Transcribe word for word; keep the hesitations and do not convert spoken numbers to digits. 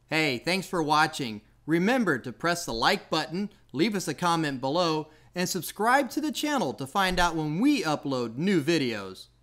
Hey, thanks for watching. Remember to press the like button, leave us a comment below, and subscribe to the channel to find out when we upload new videos.